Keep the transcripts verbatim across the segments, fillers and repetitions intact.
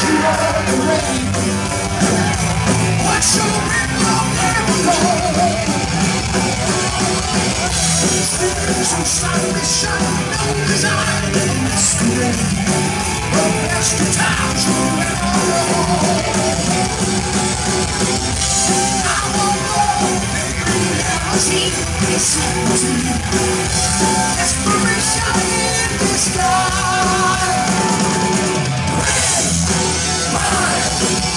you all the way. What's your window ever gone? There's no salvation, no design in masquerade. The best of times will ever roll. I won't know, baby, how deep this is. Desperation in the sky. Red, white,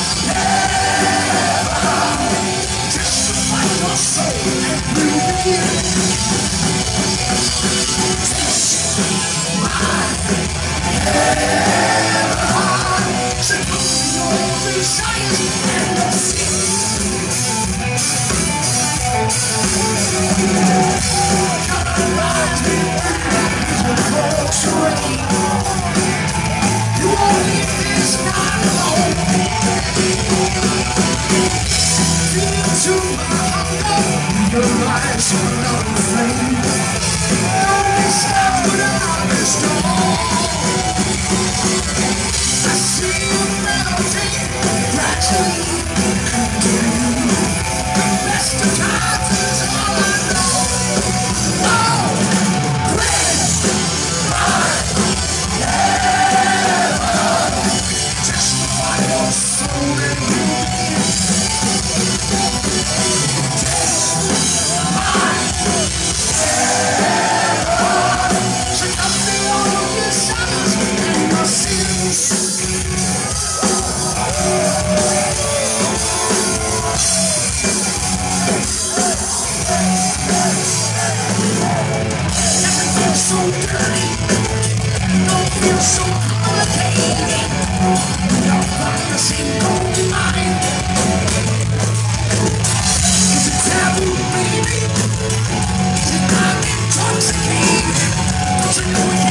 never. Just to find your soul and new begin. Your eyes are not aflame. Only step without a storm. I see your melody gradually come to you. The best of times is all I know. Oh, red, white, never. Testify your soul in you. So dirty, don't feel so complicated. Don't find the same golden mind. Is it taboo, baby? Is it not intoxicated? Does it know